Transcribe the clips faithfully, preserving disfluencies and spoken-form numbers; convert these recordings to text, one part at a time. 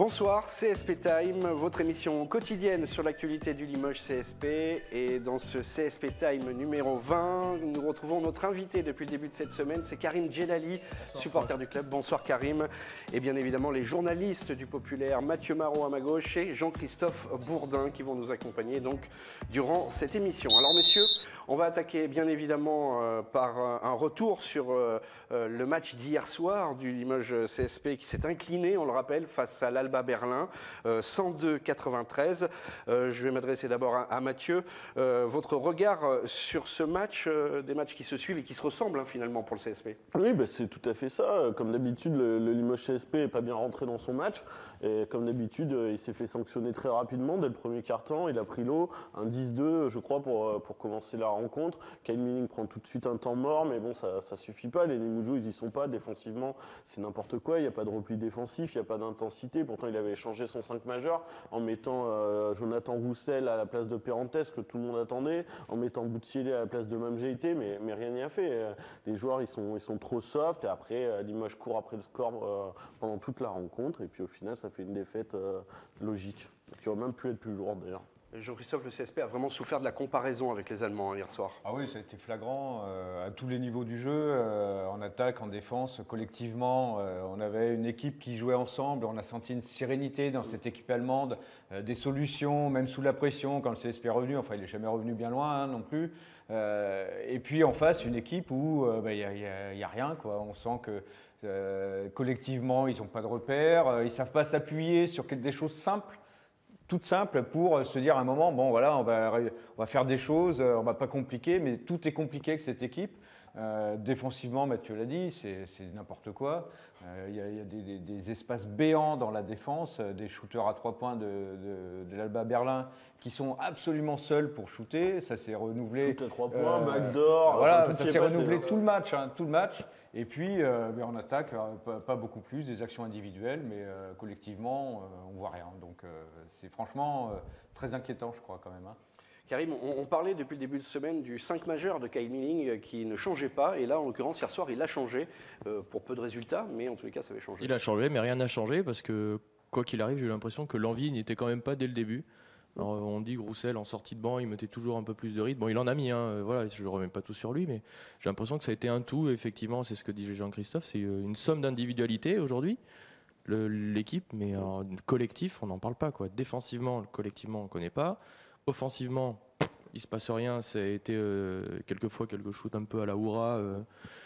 Bonsoir, C S P Time, votre émission quotidienne sur l'actualité du Limoges C S P. Et dans ce C S P Time numéro vingt, nous retrouvons notre invité depuis le début de cette semaine, c'est Karim Djellali, supporter du club. Bonsoir Karim. Et bien évidemment les journalistes du Populaire, Mathieu Marot à ma gauche et Jean-Christophe Bourdin qui vont nous accompagner donc durant cette émission. Alors messieurs, on va attaquer bien évidemment euh, par euh, un retour sur euh, euh, le match d'hier soir du Limoges C S P qui s'est incliné, on le rappelle, face à l'Alba Berlin, euh, cent deux à quatre-vingt-treize. Euh, je vais m'adresser d'abord à, à Mathieu. Euh, votre regard sur ce match, euh, des matchs qui se suivent et qui se ressemblent hein, finalement pour le C S P. Oui, bah, c'est tout à fait ça. Comme d'habitude, le, le Limoges C S P n'est pas bien rentré dans son match. Et comme d'habitude, il s'est fait sanctionner très rapidement dès le premier quart-temps. Il a pris l'eau, un dix deux, je crois, pour, pour commencer la rencontre. Kyle Milling prend tout de suite un temps mort, mais bon, ça ne suffit pas. Les Limougeaux, ils n'y sont pas. Défensivement, c'est n'importe quoi. Il n'y a pas de repli défensif, il n'y a pas d'intensité. Pourtant, il avait changé son cinq majeur en mettant euh, Jonathan Roussel à la place de Perrantes, que tout le monde attendait, en mettant Boutsielé à la place de Mamjeité, mais, mais rien n'y a fait. Les joueurs, ils sont, ils sont trop soft. Et après, Limoges court après le score euh, pendant toute la rencontre. Et puis au final, ça fait une défaite euh, logique, qui aurait même pu être plus lourde d'ailleurs. Jean-Christophe, le C S P a vraiment souffert de la comparaison avec les Allemands hier soir. Ah oui, ça a été flagrant euh, à tous les niveaux du jeu, euh, en attaque, en défense, collectivement. Euh, on avait une équipe qui jouait ensemble, on a senti une sérénité dans cette équipe allemande, euh, des solutions, même sous la pression, quand le C S P est revenu, enfin il n'est jamais revenu bien loin hein, non plus. Euh, et puis en face, une équipe où il euh, bah, n'y a, y a, y a rien, quoi. On sent que euh, collectivement, ils n'ont pas de repères, euh, ils ne savent pas s'appuyer sur des choses simples. Toute simple pour se dire à un moment, bon voilà, on va, on va faire des choses, on ne va pas compliquer, mais tout est compliqué avec cette équipe. Euh, défensivement, Mathieu l'a dit, c'est n'importe quoi. Euh, il y a, il y a des, des, des espaces béants dans la défense, des shooters à trois points de, de, de l'Alba Berlin qui sont absolument seuls pour shooter. Ça s'est renouvelé. Shoot à trois points, euh, backdoor. Voilà, ça s'est renouvelé tout le match, hein, tout le match. Et puis, euh, ben, on attaque, euh, pas, pas beaucoup plus, des actions individuelles, mais euh, collectivement, euh, on ne voit rien. Donc, euh, c'est franchement euh, très inquiétant, je crois, quand même. Hein. Karim, on, on parlait depuis le début de semaine du cinq majeur de Kyle Milling qui ne changeait pas. Et là, en l'occurrence, hier soir, il a changé euh, pour peu de résultats, mais en tous les cas, ça avait changé. Il a changé, mais rien n'a changé parce que, quoi qu'il arrive, j'ai eu l'impression que l'envie n'y était quand même pas dès le début. Alors, on dit que Roussel, en sortie de banc, il mettait toujours un peu plus de rythme. Bon, il en a mis, hein, voilà, je ne remets pas tout sur lui, mais j'ai l'impression que ça a été un tout. Effectivement, c'est ce que dit Jean-Christophe, c'est une somme d'individualité aujourd'hui, l'équipe, mais alors, collectif, on n'en parle pas, quoi. Défensivement, collectivement, on ne connaît pas. Offensivement, il ne se passe rien. Ça a été euh, quelquefois quelque chose un peu à la Houra. Euh,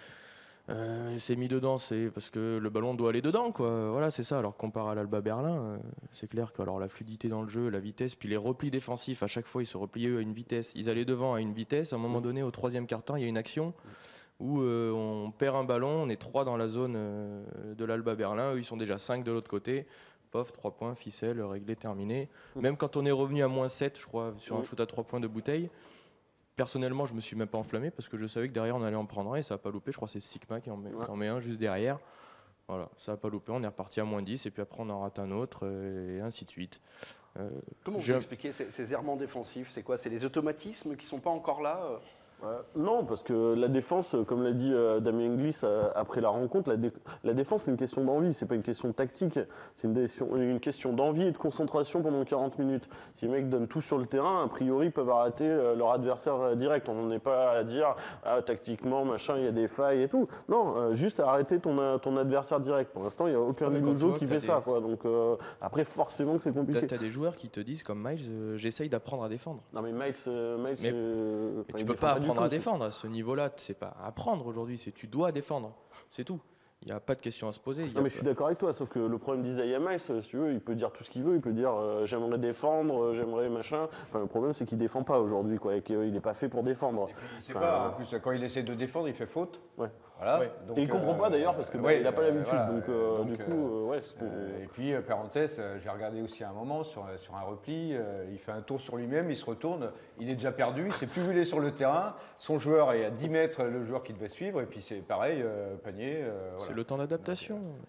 euh, c'est mis dedans, c'est parce que le ballon doit aller dedans, quoi. Voilà, c'est ça. Alors comparé à l'Alba Berlin, euh, c'est clair que alors la fluidité dans le jeu, la vitesse, puis les replis défensifs, à chaque fois ils se repliaient eux, à une vitesse. Ils allaient devant à une vitesse. À un moment donné, au troisième quart-temps, il y a une action où euh, on perd un ballon, on est trois dans la zone euh, de l'Alba Berlin. Eux, ils sont déjà cinq de l'autre côté. Pof, trois points, ficelle, réglé, terminé. Même quand on est revenu à moins sept, je crois, sur un shoot à trois points de bouteille, personnellement, je ne me suis même pas enflammé parce que je savais que derrière, on allait en prendre un et ça n'a pas loupé. Je crois que c'est Sigma qui en, met, qui en met un juste derrière. Voilà, ça n'a pas loupé. On est reparti à moins dix et puis après, on en rate un autre et ainsi de suite. Euh, Comment vous expliquez ces, ces errements défensifs? C'est quoi? C'est les automatismes qui ne sont pas encore là? Euh, non, parce que la défense, comme l'a dit euh, Damien Inglis euh, après la rencontre, la, dé la défense c'est une question d'envie, c'est pas une question tactique, c'est une, une question d'envie et de concentration pendant quarante minutes. Si les mecs donnent tout sur le terrain, a priori ils peuvent arrêter euh, leur adversaire euh, direct. On n'en est pas à dire ah, tactiquement, machin, il y a des failles et tout. Non, euh, juste arrêter ton, ton adversaire direct. Pour l'instant, il n'y a aucun ouais, Limougeau qui fait des... ça. Quoi. Donc euh, après, forcément que c'est compliqué. Tu as des joueurs qui te disent, comme Miles, euh, j'essaye d'apprendre à défendre. Non mais Miles, euh, Miles mais, euh, mais tu peux pas apprendre à défendre à ce niveau-là, c'est pas apprendre aujourd'hui, c'est tu dois défendre, c'est tout. Il n'y a pas de question à se poser. Non mais je suis d'accord avec toi, sauf que le problème d'Isaiah Miles, si tu veux, il peut dire tout ce qu'il veut, il peut dire euh, j'aimerais défendre, euh, j'aimerais machin. Enfin, le problème c'est qu'il défend pas aujourd'hui, quoi, et qu'il n'est pas fait pour défendre. Et puis, il sait enfin, pas, en plus quand il essaie de défendre, il fait faute. Ouais. Voilà. Ouais. Donc, et il comprend euh, pas d'ailleurs parce qu'il ouais, n'a pas l'habitude. Voilà. Donc, euh, donc du coup, euh, euh, ouais. Euh, et puis, euh, parenthèse, euh, j'ai regardé aussi à un moment sur, sur un repli, euh, il fait un tour sur lui-même, il se retourne, il est déjà perdu, il ne sait plus où il est sur le terrain, son joueur est à dix mètres, le joueur qui devait suivre, et puis c'est pareil, euh, panier. Euh, c'est voilà. le temps d'adaptation.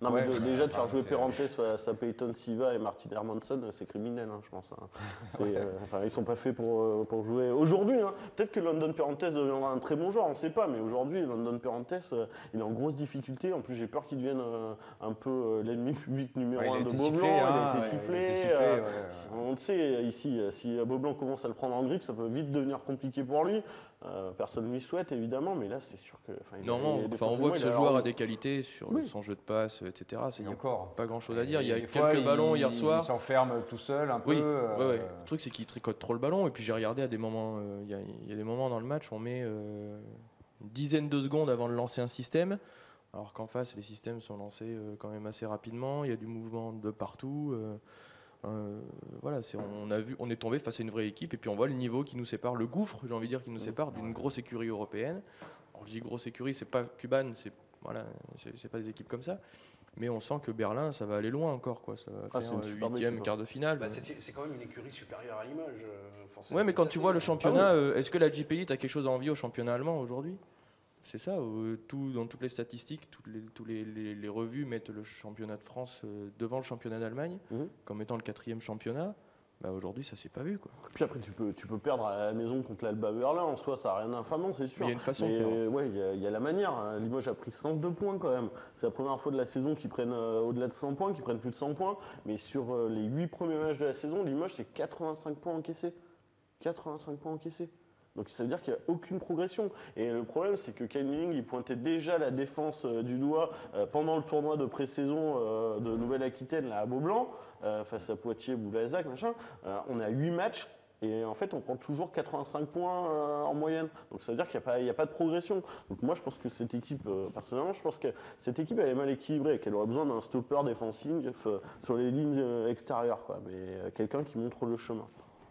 Non, Ouais, mais de- bah, déjà de enfin, faire jouer c'est- Perrantes face à Peyton Siva et Martin Hermanson, c'est criminel, hein, je pense. Hein. C'est, euh, enfin, ils sont pas faits pour, euh, pour jouer aujourd'hui. Hein. Peut-être que London Perrantes deviendra un très bon joueur, on ne sait pas, mais aujourd'hui, London Perrantes, euh, il est en grosse difficulté. En plus, j'ai peur qu'il devienne euh, un peu euh, l'ennemi public numéro Ouais, il un a de été Beaublanc. sifflé, il a hein, été ouais, il a sifflé. été sifflé, euh, ouais, ouais. si- on le sait ici, euh, si Beaublanc commence à le prendre en grippe, ça peut vite devenir compliqué pour lui. Euh, personne ne lui souhaite, évidemment, mais là, c'est sûr que. enfin, il a- Normalement, il a- enfin, on voit défensivement, que il ce a joueur l'air- a des qualités sur Oui. son jeu de passe, et cetera. Il Et n'y a encore. pas grand-chose à dire. Il y a Des quelques fois, ballons il- hier soir. Il s'enferme tout seul un Oui, peu. euh, ouais, ouais. Le truc, c'est qu'il tricote trop le ballon. Et puis j'ai regardé à des moments, euh, il y a- il y, a des moments dans le match, on met euh, une dizaine de secondes avant de lancer un système, alors qu'en face, les systèmes sont lancés euh, quand même assez rapidement. Il y a du mouvement de partout. euh, euh, voilà, c'est, on a vu, on est tombé face à une vraie équipe. Et puis on voit le niveau qui nous sépare, le gouffre, j'ai envie de dire, qui nous sépare d'une grosse écurie européenne. Alors, je dis grosse écurie, c'est pas Cuban, c'est voilà, c'est, c'est pas des équipes comme ça. Mais on sent que Berlin, ça va aller loin encore, quoi. Ça va Ah, c'est faire une euh, superbe huitième, équipe, quart de finale. Bah, c'est c'est quand même une écurie supérieure à Limoges. euh, forcément. Ouais, mais quand tu vois le championnat, Ah oui. euh, est-ce que la Jeep Elite a quelque chose à envier au championnat allemand aujourd'hui? C'est ça, euh, tout, dans toutes les statistiques, toutes les, tous les, les- les revues mettent le championnat de France euh, devant le championnat d'Allemagne, Mhm. comme étant le quatrième championnat. Bah, aujourd'hui, ça s'est pas vu, quoi. Puis après, tu peux, tu peux perdre à la maison contre l'Alba Berlin. En soi, ça n'a rien d'infamant, c'est sûr. Mais il y a une façon Mais, de perdre. euh, ouais, il y, a- il y a la manière. hein. Limoges a pris cent deux points quand même. C'est la première fois de la saison qu'ils prennent euh, au-delà de cent points, qu'ils prennent plus de cent points. Mais sur euh, les huit premiers matchs de la saison, Limoges, c'est quatre-vingt-cinq points encaissés. quatre-vingt-cinq points encaissés. Donc ça veut dire qu'il n'y a aucune progression. Et le problème, c'est que Kyle Milling, il pointait déjà la défense euh, du doigt euh, pendant le tournoi de pré-saison euh, de Nouvelle-Aquitaine là, à Beaublanc, euh, face à Poitiers, Boulazac, machin. Euh, on a huit matchs. Et en fait, on prend toujours quatre-vingt-cinq points euh, en moyenne. Donc ça veut dire qu'il n'y a, pas- il y a pas de progression. Donc moi, je pense que cette équipe, euh, personnellement, je pense que cette équipe, elle est mal équilibrée, qu'elle aurait besoin d'un stopper défensif euh, sur les lignes euh, extérieures, quoi. Mais euh, quelqu'un qui montre le chemin.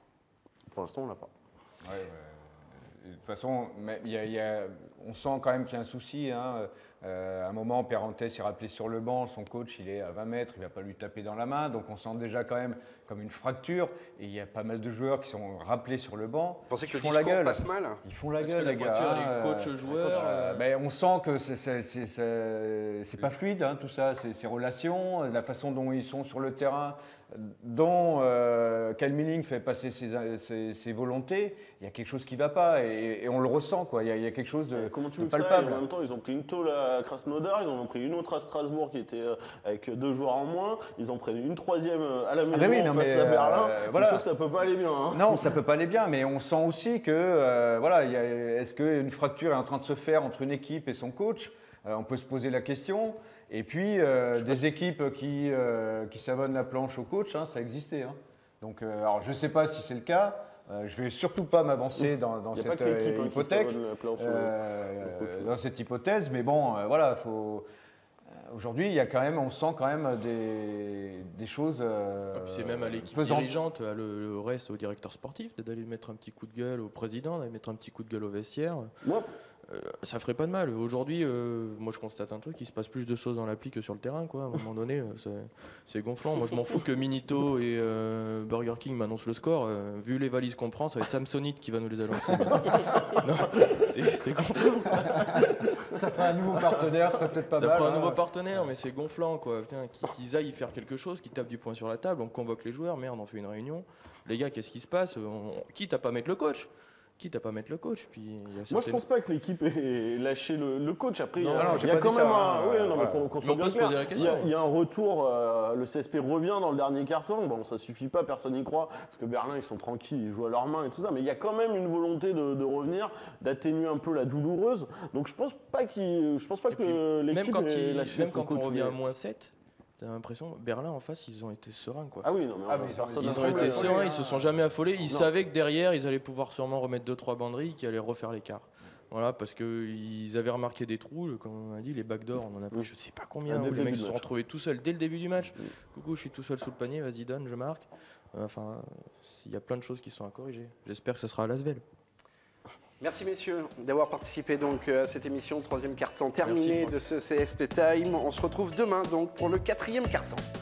Pour l'instant, on l'a pas. Ouais, ouais. De toute façon, mais il y a- il y a- on sent quand même qu'il y a un souci. Hein. Euh, à un moment, Perrantes est rappelé sur le banc, son coach il est à vingt mètres, il ne va pas lui taper dans la main, donc on sent déjà quand même comme une fracture. Et il y a pas mal de joueurs qui sont rappelés sur le banc. Vous pensez que qui le font la discours gueule. passe mal? Ils font la Est-ce gueule, que la les gars. fracture, elle est hein, coach-joueur, euh, euh, ben, on sent que c'est, c'est, c'est, c'est- c'est pas fluide, hein, tout ça, ces, ces relations, la façon dont ils sont sur le terrain, dont euh, Kyle Milling fait passer ses, ses- ses volontés. Il y a quelque chose qui ne va pas et, et on le ressent, quoi. Il y a, il y a quelque chose de, Euh, Comment tu de veux que ça palpable. aille? En même temps, ils ont pris une tôle à Krasnodar, ils en ont pris une autre à Strasbourg qui était euh, avec deux joueurs en moins, ils en prennent une troisième euh, à la maison ben oui, non, face mais, à Berlin. euh, C'est voilà. sûr que ça peut pas aller bien. hein. Non, ça peut pas aller bien, mais on sent aussi que, euh, voilà, il y a- est-ce qu'une fracture est en train de se faire entre une équipe et son coach? Euh, On peut se poser la question. Et puis, euh, des équipes qui, euh, qui savonnent la planche au coach, hein, ça existait. hein. Donc, euh, alors, je ne sais pas si c'est le cas. Euh, je ne vais surtout pas m'avancer dans, dans Il n'y a pas cette que l'équipe euh, hein, qui hypothèque. savonne la planche au- Euh, au coach, ouais. dans cette hypothèse, mais bon, euh, voilà, faut. euh, Aujourd'hui, il y a quand même, on sent quand même des, des choses. euh, Et puis c'est même à l'équipe pesantes. dirigeante, à le, le reste au directeur sportif, d'aller mettre un petit coup de gueule au président, d'aller mettre un petit coup de gueule au vestiaire. Moi, Euh, ça ferait pas de mal. Aujourd'hui, euh, moi je constate un truc, il se passe plus de choses dans l'appli que sur le terrain, quoi. À un moment donné, euh, c'est- c'est gonflant. Moi je m'en fous que Minito et euh, Burger King m'annoncent le score. Euh, vu les valises qu'on prend, ça va être Samsonite qui va nous les annoncer. Non, c'est c'est gonflant. Ça ferait un nouveau partenaire, ce serait peut-être pas Ça mal. fera un hein. nouveau partenaire, mais c'est gonflant, quoi. Putain, qu'ils qu'ils aillent faire quelque chose, qu'ils tapent du poing sur la table, on convoque les joueurs, merde, on fait une réunion. Les gars, qu'est-ce qui se passe? On- Quitte à pas mettre le coach. Quitte à pas mettre le coach. Puis il y a moi, je certaines- pense pas que l'équipe ait lâché le, le coach. Après, il y a, Non, non, il j'ai y a pas quand dit même ça, un. hein, oui, non, mais voilà. qu'on- qu'on Mais soit on bien peut se clair, poser la il y a- question. Il y, a un retour. euh, le C S P revient dans le dernier quart-temps. Bon, ça suffit pas, personne n'y croit. Parce que Berlin, ils sont tranquilles, ils jouent à leurs mains et tout ça. Mais il y a quand même une volonté de, de revenir, d'atténuer un peu la douloureuse. Donc, je pense pas qu'il, je pense pas Et que puis, l'équipe Même quand, ait il- lâché même son quand on coach, revient mais- à moins sept, t'as l'impression, Berlin en face, ils ont été sereins, quoi. Ah oui, non, mais, Ah, on- mais ils ont- personne Ils n'a ont tremblé, été hein. sereins, ils se sont jamais affolés. Ils Non. savaient que derrière, ils allaient pouvoir sûrement remettre deux trois banderilles qui allaient refaire l'écart. Voilà, parce qu'ils avaient remarqué des trous, comme on a dit, les backdoors, on en a pris Mm. je sais pas combien, Ah, dès où le les mecs début se du sont match. retrouvés tout seuls dès le début du match. Mm. Coucou, je suis tout seul sous le panier, vas-y donne, je marque. Enfin, il y a plein de choses qui sont à corriger. J'espère que ce sera à Lasvel. Merci messieurs d'avoir participé donc à cette émission, troisième quart-temps terminé Merci. de ce C S P Time. On se retrouve demain donc pour le quatrième quart-temps.